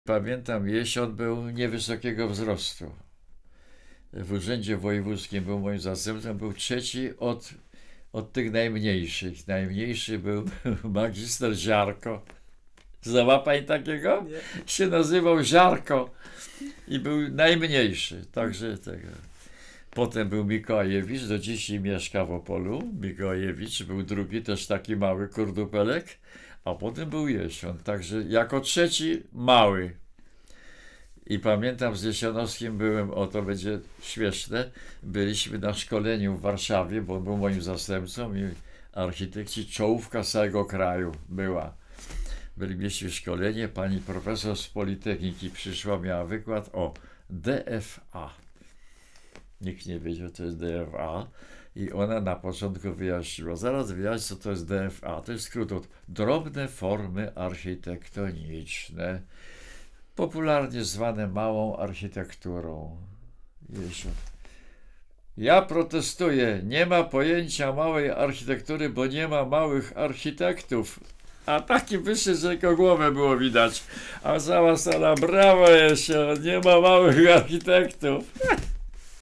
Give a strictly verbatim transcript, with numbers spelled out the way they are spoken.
Pamiętam, Jesion był niewysokiego wzrostu. W urzędzie wojewódzkim był moim zastępcą, był trzeci od, od tych najmniejszych. Najmniejszy był magister Ziarko. Zna pani takiego? Nie. Się nazywał Ziarko i był najmniejszy. Także tego. Potem był Mikołajewicz, do dzisiaj mieszka w Opolu. Mikołajewicz był drugi, też taki mały kurdupelek. A potem był Jesion, także jako trzeci mały. I pamiętam, z Jesionowskim byłem, o to będzie śmieszne, byliśmy na szkoleniu w Warszawie, bo on był moim zastępcą i architekci, czołówka z całego kraju była. Byliśmy szkolenie, pani profesor z Politechniki przyszła, miała wykład o D F A. Nikt nie wiedział, co to jest D F A. I ona na początku wyjaśniła, zaraz wyjaśnię, co to jest D F A. To jest skrót od drobne formy architektoniczne, popularnie zwane małą architekturą. Jezu. Ja protestuję, nie ma pojęcia małej architektury, bo nie ma małych architektów. A taki wyższy, że jego głowę było widać. A cała sala, brawo jeszcze, nie ma małych architektów.